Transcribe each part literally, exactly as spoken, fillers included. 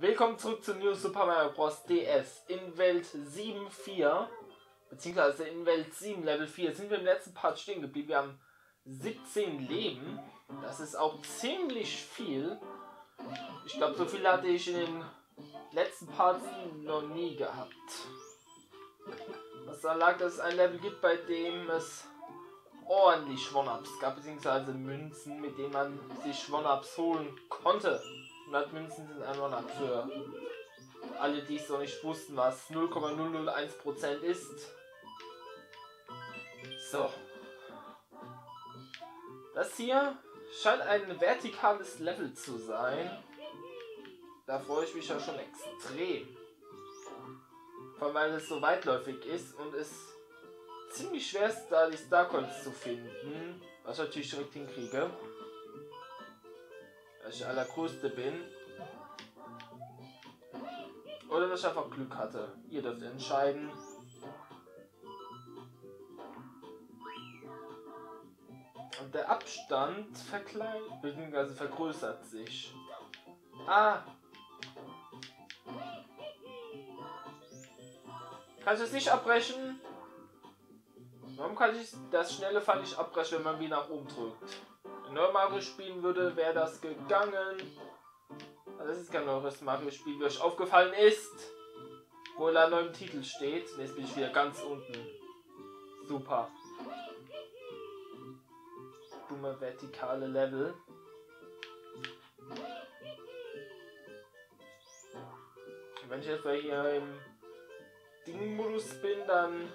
Willkommen zurück zu New Super Mario Bros. D S in Welt sieben vier, beziehungsweise in Welt sieben Level vier sind wir im letzten Part stehen geblieben. Wir haben siebzehn Leben, das ist auch ziemlich viel. Ich glaube, so viel hatte ich in den letzten Parts noch nie gehabt. Was daran lag, dass es ein Level gibt, bei dem es ordentlich One-Ups gab, beziehungsweise Münzen, mit denen man sich One-Ups holen konnte. hundert Münzen sind ein One-Up für alle, die es noch nicht wussten, was null Komma null null eins Prozent ist. So. Das hier scheint ein vertikales Level zu sein. Da freue ich mich ja schon extrem. Vor allem, weil es so weitläufig ist und es ziemlich schwer ist, da die Starcoins zu finden. Was ich natürlich direkt hinkriege. Dass ich der Allergrößte bin. Oder dass ich einfach Glück hatte. Ihr dürft entscheiden. Und der Abstand verkleinert, bzw. vergrößert sich. Ah! Kann ich das nicht abbrechen? Warum kann ich das schnelle Fall nicht abbrechen, wenn man wie nach oben drückt? Wenn Neu Mario spielen würde, wäre das gegangen. Also das ist kein neues Mario-Spiel, wie euch aufgefallen ist. Wo er neu im Titel steht. Und jetzt bin ich wieder ganz unten. Super. Dumme vertikale Level. Und wenn ich jetzt mal hier im Ding-Modus bin, dann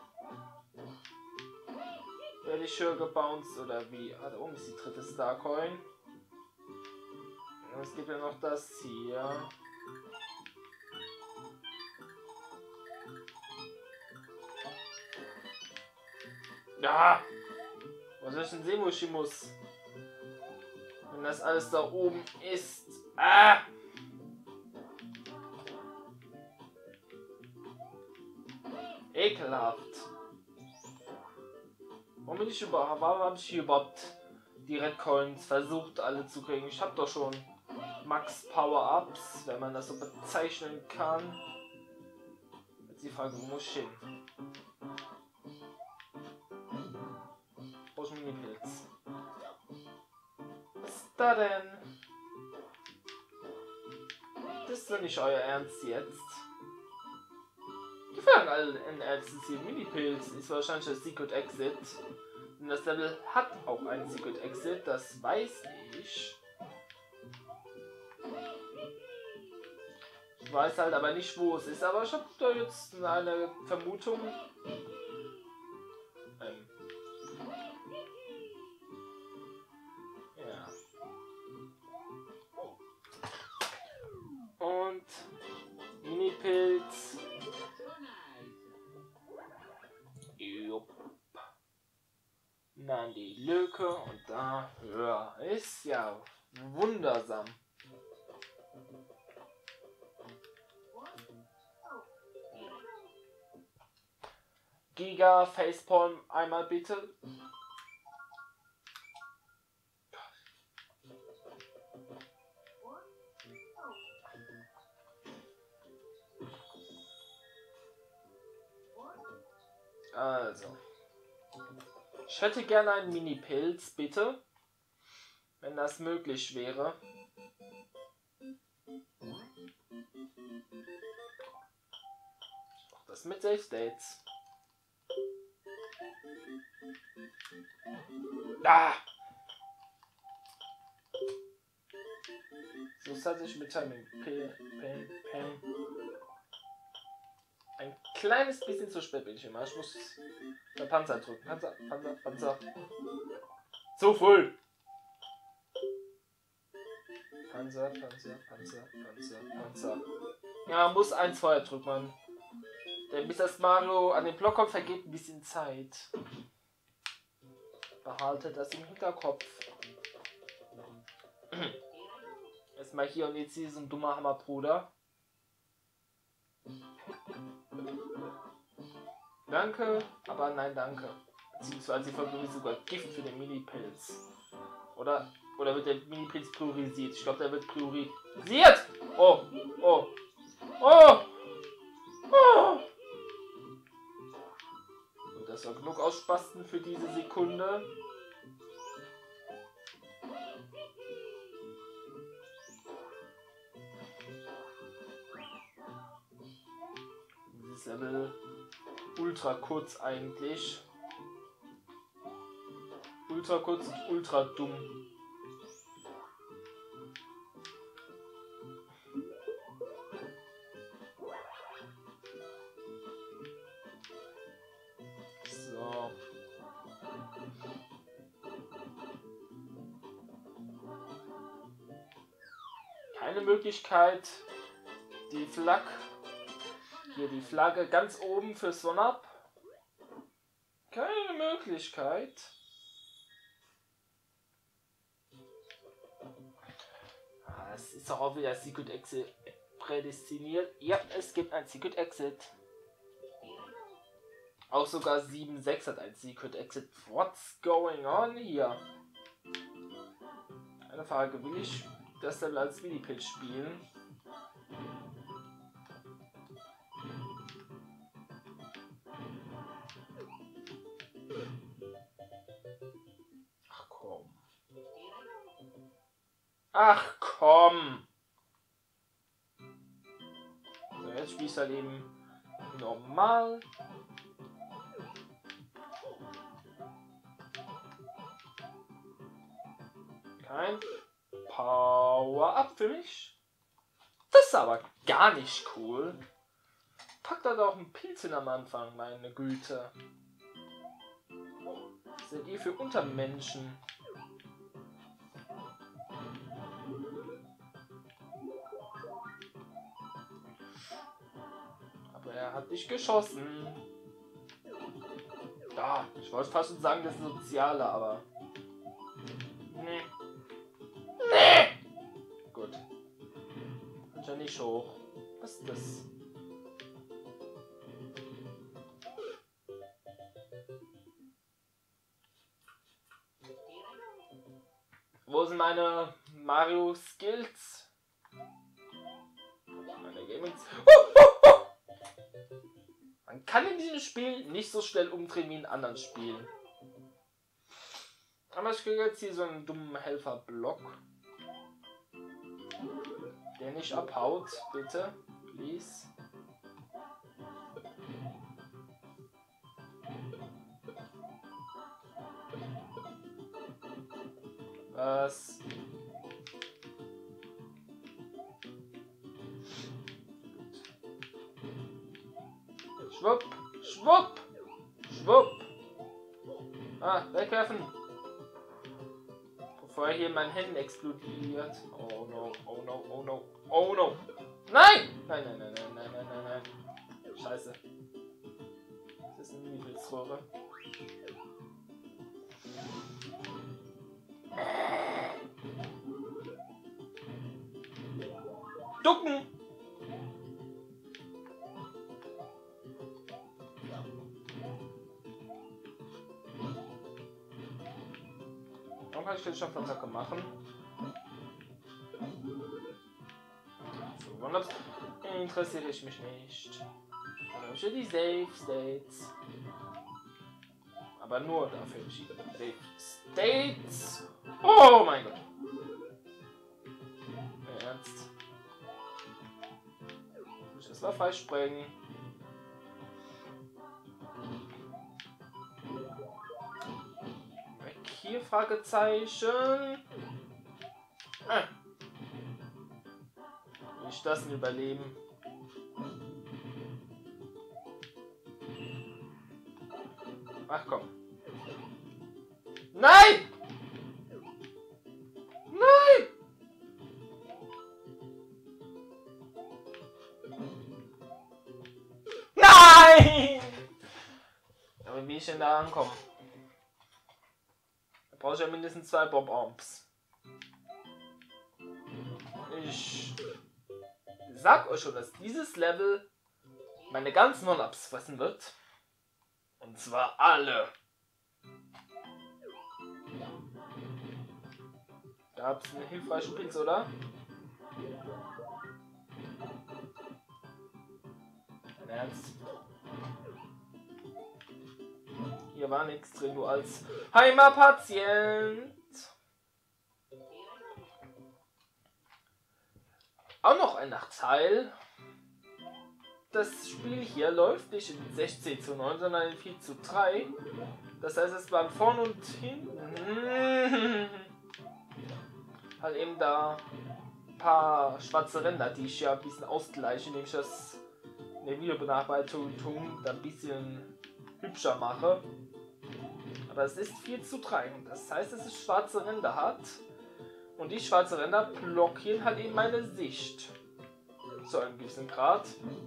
werde ich höher gebounced oder wie? Ah, da oben ist die dritte Starcoin. Und es gibt ja noch das hier. Ja! Was soll ich denn sehen, wo ich hin muss? Wenn das alles da oben ist. Ah! Ekelhaft. Warum bin ich überhaupt, warum habe ich hier überhaupt die Red Coins versucht alle zu kriegen? Ich habe doch schon Max Power-Ups, wenn man das so bezeichnen kann. Jetzt die Frage, wo muss ich hin? Brauche ich Mini-Pilz? Was ist da denn? Das ist doch nicht euer Ernst jetzt. Die fragen alle in Ärzten hier. Mini-Pilz ist wahrscheinlich das Secret Exit. Und das Level hat auch einen Secret Exit, das weiß ich. Ich weiß halt aber nicht, wo es ist, aber ich habe da jetzt eine Vermutung. Ähm. Ja. Und Mini-Pilz. Jupp. Dann die Lücke und da höher. Ist ja wundersam. Giga Facepalm einmal bitte. Also. Ich hätte gerne einen Mini-Pilz, bitte. Wenn das möglich wäre. Auch das mit Safe States. Ah! So hatte ich mit Timing. P, P, P. Ein kleines bisschen zu spät bin ich immer. Ich muss der Panzer drücken. Panzer, Panzer, Panzer. Zu früh! Panzer, Panzer, Panzer, Panzer, Panzer. Ja, muss eins vorher drücken, Mann. Denn bis das Mario an den Block kommt, vergeht ein bisschen Zeit. Behaltet das im Hinterkopf. Erstmal hier und jetzt hier so ein dummer Hammerbruder. Danke, aber nein, danke. Beziehungsweise sie vergeben sogar Gift für den Mini-Pilz. Oder, oder wird der Mini-Pilz priorisiert? Ich glaube, der wird priorisiert. Oh, oh, für diese Sekunde. Dieses Level ultra kurz eigentlich. Ultra kurz und ultra dumm. So. Keine Möglichkeit, die Flagge, hier die Flagge ganz oben fürs One-Up. Keine Möglichkeit. Es ist doch auch wieder Secret Exit prädestiniert. Ja, es gibt ein Secret Exit. Auch sogar sieben sechs hat ein Secret Exit. What's going on hier? Eine Frage, will ich das Level als Mini-Pitch spielen? Ach komm. Ach komm! So, jetzt spielst du halt eben normal. Kein Power-Up für mich. Das ist aber gar nicht cool. Packt da doch einen Pilz hin am Anfang, meine Güte. Was seid ihr für Untermenschen? Aber er hat nicht geschossen. Ja, ich wollte fast schon sagen, das ist Soziale, aber... Nee. Nee! Gut. Kann ja nicht hoch. Was ist das? Wo sind meine Mario Skills? Meine Gaming. Oh, oh, oh! Man kann in diesem Spiel nicht so schnell umdrehen wie in anderen Spielen. Aber ich kriege jetzt hier so einen dummen Helferblock. Der nicht abhaut, bitte. Please. Was? Schwupp, schwupp, schwupp. Ah, wegwerfen. Bevor hier mein Händen explodiert. Oh no, oh no, oh no, oh no. Nein! Nein, nein, nein, nein, nein, nein, nein, nein. Scheiße. Das ist eine Niedelsröhre. Ducken! Warum kann ich den Schaffensacke machen? So, One-Ups interessiere ich mich nicht. Dann habe ich ja die Safe States. Aber nur dafür die Safe States. Oh mein Gott. Ernst. Muss ich das mal freisprengen? Weg hier, Fragezeichen. Ah. Wie ich das denn überleben? Ach komm. Nein! Nein! Nein! Aber wie ich denn da ankomme? Da brauche ich ja mindestens zwei Bob-Arms. Ich sag euch schon, dass dieses Level meine ganzen One-Ups fressen wird. Und zwar alle. Gab es einen hilfreichen Pilz, oder? Dein Ernst? Hier hier war nichts drin, du als Heimerpatient. Auch noch ein Nachteil. Das Spiel hier läuft nicht in sechzehn zu neun, sondern in vier zu drei. Das heißt, es waren vorn und hinten halt eben da ein paar schwarze Ränder, die ich ja ein bisschen ausgleiche, indem ich das in der Videobenacharbeitung da ein bisschen hübscher mache. Aber es ist vier zu drei. Das heißt, dass es schwarze Ränder hat. Und die schwarzen Ränder blockieren halt eben meine Sicht. Zu einem gewissen Grad.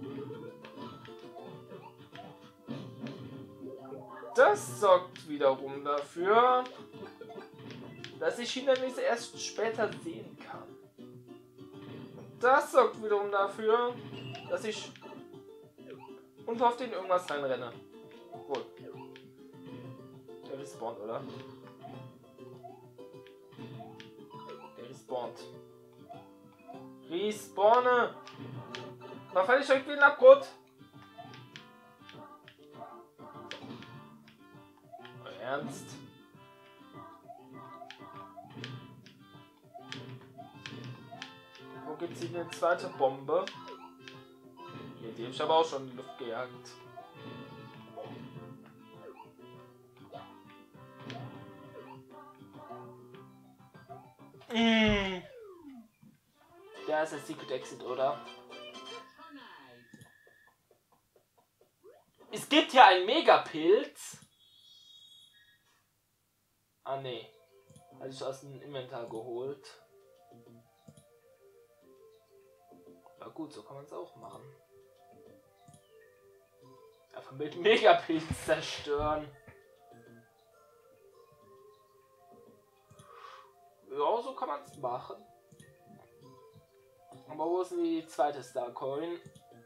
Das sorgt wiederum dafür, dass ich Hindernisse erst später sehen kann. Und das sorgt wiederum dafür, dass ich unverhofft in irgendwas reinrenne. Wohl. Der respawnt, oder? Der respawnt. Respawne! Da falle ich direkt wie ein Abgrund. Ernst? Wo gibt's hier eine zweite Bombe? Hier, die habe ich aber auch schon in die Luft gejagt. Mm. Da ist der Secret Exit, oder? Es gibt hier einen Megapilz. Ah ne, hatte ich aus dem Inventar geholt. Ja gut, so kann man es auch machen. Einfach mit Megapilz zerstören. Ja, so kann man es machen. Aber wo ist denn die zweite Starcoin?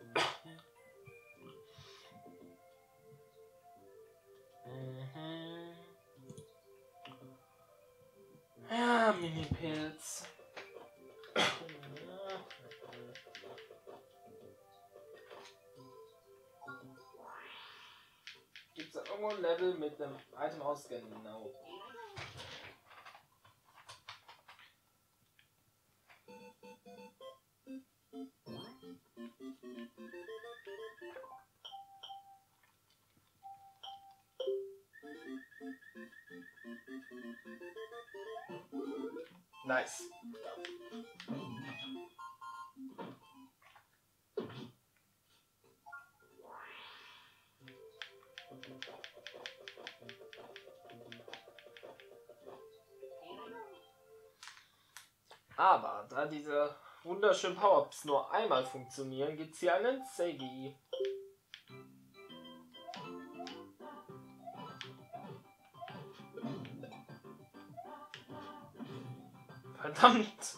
mhm. Ja, Mini-Pilz. Gibt es da irgendwo ein Level mit einem Item auskennen? Genau. Nice. Aber da diese wunderschönen Power-Ups nur einmal funktionieren, gibt es hier einen Ziggy. Verdammt!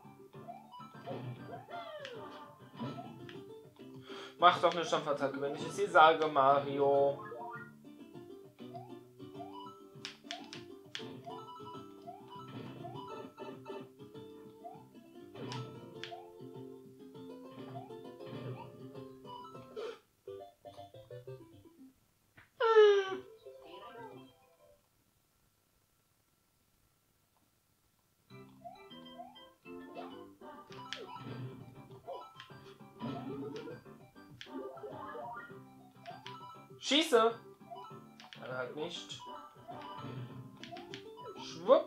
Mach doch eine Stampfattacke, wenn ich es hier sage, Mario. Schieße! Dann halt nicht. Schwupp!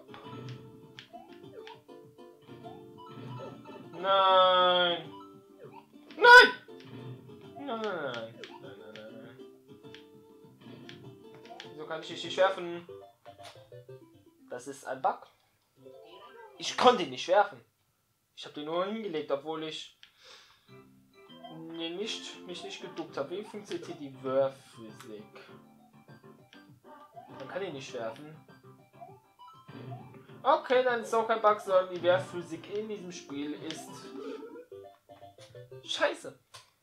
Nein! Nein! Nein, nein, nein, nein, nein, nein. Wieso kann ich dich nicht werfen? Das ist ein Bug. Ich konnte ihn nicht werfen. Ich habe den nur hingelegt, obwohl ich nicht, mich nicht geduckt habe. Wie funktioniert hier die Werfphysik? Man kann ihn nicht werfen. Okay, dann ist auch kein Bug, sondern die Werfphysik in diesem Spiel ist scheiße.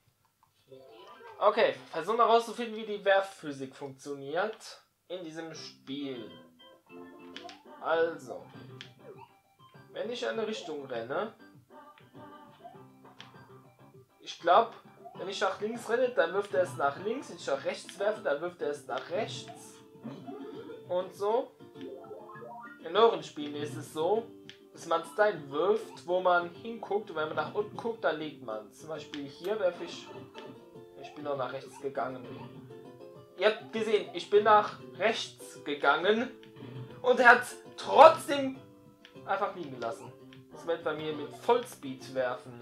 Okay, versuchen herauszufinden, wie die Werfphysik funktioniert in diesem Spiel. Also, wenn ich in eine Richtung renne, ich glaube, wenn ich nach links renne, dann wirft er es nach links. Wenn ich nach rechts werfe, dann wirft er es nach rechts. und so. In euren Spielen ist es so, dass man Stein wirft, wo man hinguckt. Und wenn man nach unten guckt, dann legt man. Zum Beispiel hier werfe ich... Ich bin noch nach rechts gegangen. Ihr habt gesehen, ich bin nach rechts gegangen. Und er hat trotzdem einfach liegen lassen. Das wird bei mir mit Vollspeed werfen.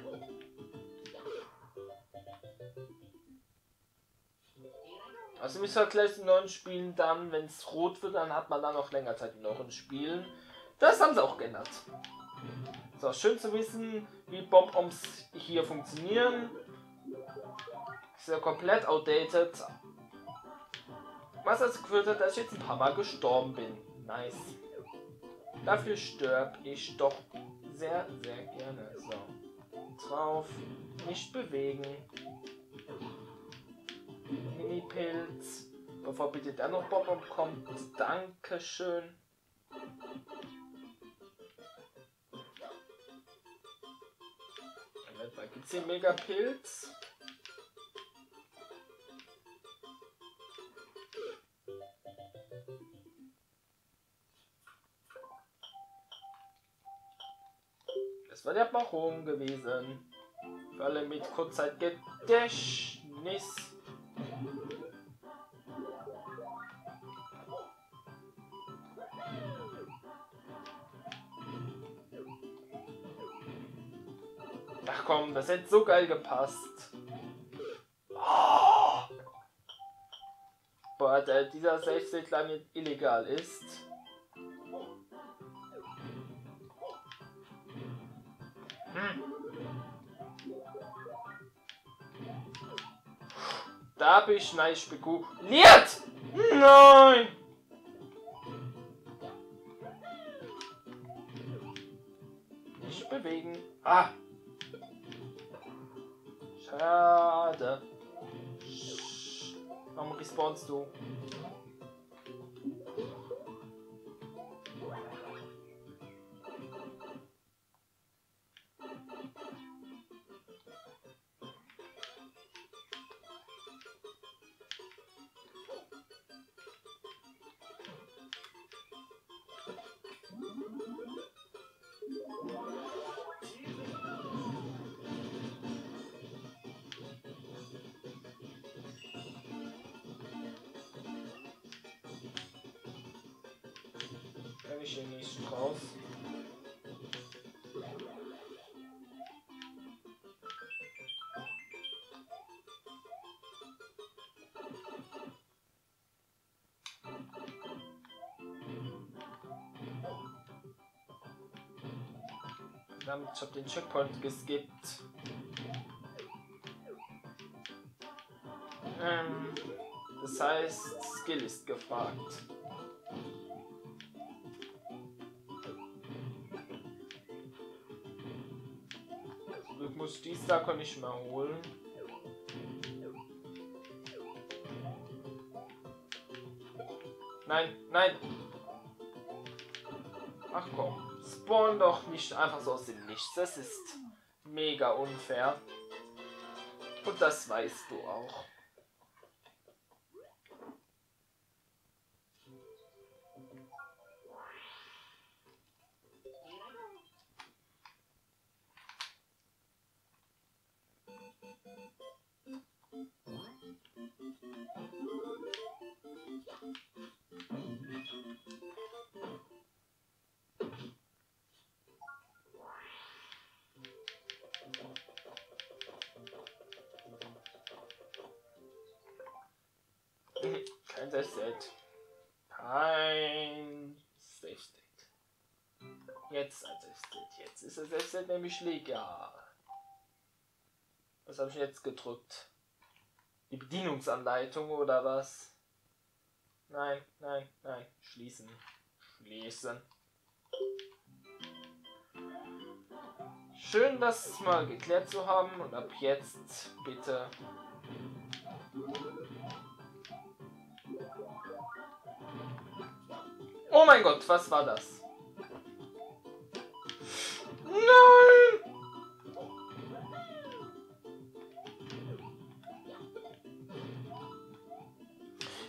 Also müsst ihr gleich in neuen Spielen dann, wenn es rot wird, dann hat man dann noch länger Zeit in euren Spielen. Das haben sie auch geändert. So, schön zu wissen, wie Bomb-Oms hier funktionieren. Ist ja komplett outdated. Was dazu geführt hat, dass ich jetzt ein paar Mal gestorben bin. Nice. Dafür stirb ich doch sehr, sehr gerne. So. Drauf. Nicht bewegen. Mini-Pilz. Bevor bitte dann noch Bomb kommt. Dankeschön. Gibt es hier Mega-Pilz? Das war der Baron gewesen. Für alle mit Kurzzeitgedächtnis. Ach komm, das hätte so geil gepasst. Oh! Boah, der, dieser Safe-State lange illegal ist. Hm. Da habe ich nice spekuliert. Nein! Nicht bewegen. Ah! Schade. Warum respawnst du? Kann ich hier nicht raus? Verdammt, ich habe den Checkpoint geskippt. Ähm, das heißt, Skill ist gefragt. Ich muss die Star nicht mehr holen. Nein, nein. Ach komm. Spawn doch nicht einfach so aus dem Nichts. Das ist mega unfair. Und das weißt du auch. Kein Safe State. Kein Safe State. Jetzt ein Safe State. Jetzt ist das Safe State nämlich legal. Was habe ich jetzt gedrückt? Die Bedienungsanleitung oder was? Nein, nein, nein. Schließen. Schließen. Schön, das mal geklärt zu haben. Und ab jetzt bitte. Oh mein Gott, was war das? Nein!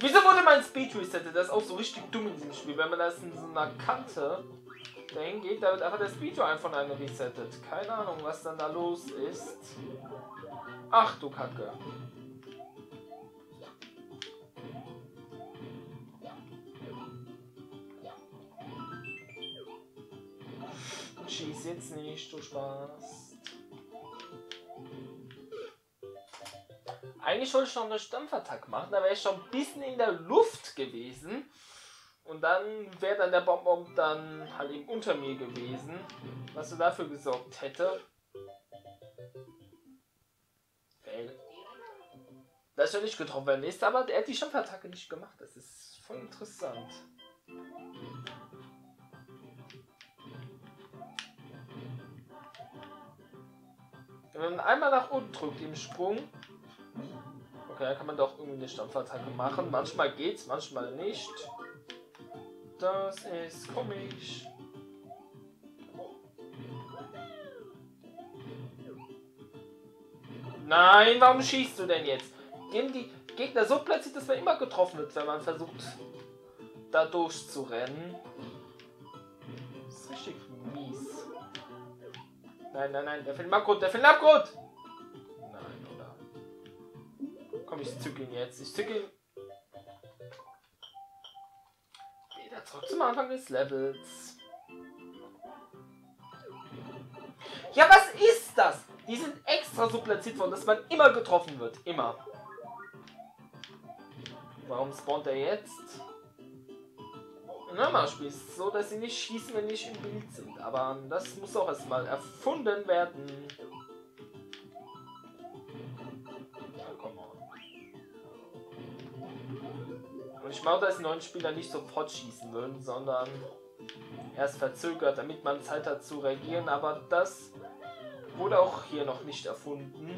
Wieso wurde mein Speed resettet? Das ist auch so richtig dumm in diesem Spiel. Wenn man das in so einer Kante dahin geht, da wird einfach der Speed einfach einen resettet. Keine Ahnung, was dann da los ist. Ach du Kacke. Schieß jetzt nicht, du Spaß. Eigentlich wollte ich noch eine Stampfattacke machen, da wäre ich schon ein bisschen in der Luft gewesen. Und dann wäre dann der Bonbon dann halt eben unter mir gewesen, was so dafür gesorgt hätte. Fail. Dass er nicht getroffen werden ist, aber er hat die Stampfattacke nicht gemacht. Das ist voll interessant. Wenn man einmal nach unten drückt im Sprung, okay, dann kann man doch irgendwie eine Stampfattacke machen. Manchmal geht's, manchmal nicht. Das ist komisch. Nein, warum schießt du denn jetzt? Gehen die Gegner so plötzlich, dass man immer getroffen wird, wenn man versucht, da durchzurennen. Das ist richtig mies. Nein, nein, nein, der fällt im Abgrund, der fällt im Abgrund! Nein, oder? Komm, ich zücke ihn jetzt. Ich zücke ihn. Wieder zurück zum Anfang des Levels. Ja, was ist das? Die sind extra so platziert worden, dass man immer getroffen wird. Immer. Warum spawnt er jetzt? In einem Spiel ist es so, dass sie nicht schießen, wenn die nicht im Bild sind. Aber das muss auch erstmal erfunden werden. Ja, komm on. Und ich mag, dass die neuen Spieler nicht sofort schießen würden, sondern erst verzögert, damit man Zeit hat zu reagieren. Aber das wurde auch hier noch nicht erfunden.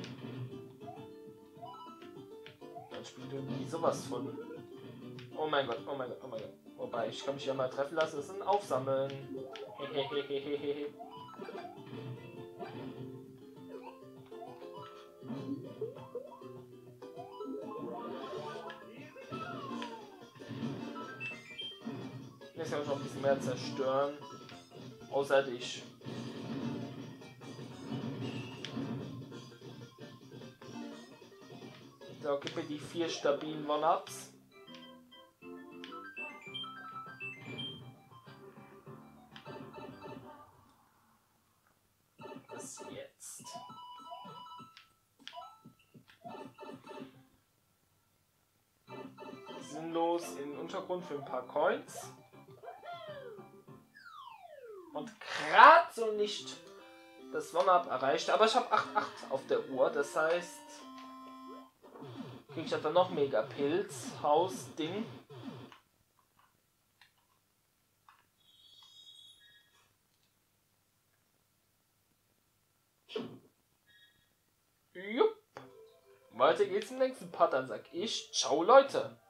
Dann spielt irgendwie sowas von. Oh mein Gott, oh mein Gott, oh mein Gott. Wobei, ich kann mich ja mal treffen lassen, das ist ein Aufsammeln. Hehehehehe. Jetzt kann ich noch ein bisschen mehr zerstören. Außer dich. So, gib mir die vier stabilen One-Ups. Was jetzt? Sinnlos in den Untergrund für ein paar Coins. Und gerade so nicht das One-Up erreicht. Aber ich habe acht acht auf der Uhr. Das heißt, kriege ich dann noch Mega Pilz, Haus, Ding. Jupp. Weiter geht's im nächsten Part. Dann sag ich, ciao Leute.